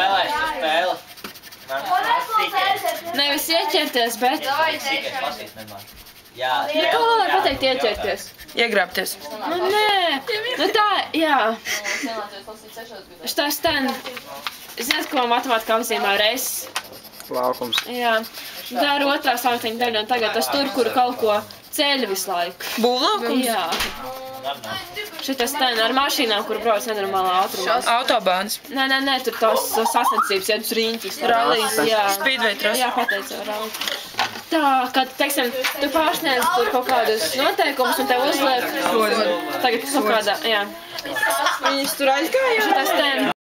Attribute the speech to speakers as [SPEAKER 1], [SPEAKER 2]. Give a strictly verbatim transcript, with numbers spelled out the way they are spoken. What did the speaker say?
[SPEAKER 1] Spēlēšu spēli.
[SPEAKER 2] Nevis ieķerties, bet...
[SPEAKER 1] Jā,
[SPEAKER 2] Nu, kā var pateikt ieķerties?
[SPEAKER 3] Iegrābties.
[SPEAKER 2] Nu, nē. Nu, tā, jā. Šitā stand. Zināt, ko matemātikā apzīmē reizes?
[SPEAKER 4] Laukums.
[SPEAKER 2] Jā. Tā ir otrā saukteņa daļa, un tagad tas tur, kur kaut ko ceļ visu laiku.
[SPEAKER 3] Būvlaukums?
[SPEAKER 2] Jā. Šitas stand ar mašīnām, kur brauc nenormālā ātrumā.
[SPEAKER 3] Autobāns.
[SPEAKER 2] Nē, nē, nē, tur tās sasniedzības, ja uz riņķis. Rallijas, jā.
[SPEAKER 3] Speedway trasa.
[SPEAKER 2] Jā, pateicu, rallija. Tā, kad, teiksim, tu pārsniedz tur kaut kādus noteikumus un tev uzliek. Tagad kaut kādā, jā.
[SPEAKER 3] Viņas tur aizgāja?
[SPEAKER 2] Šitas stand.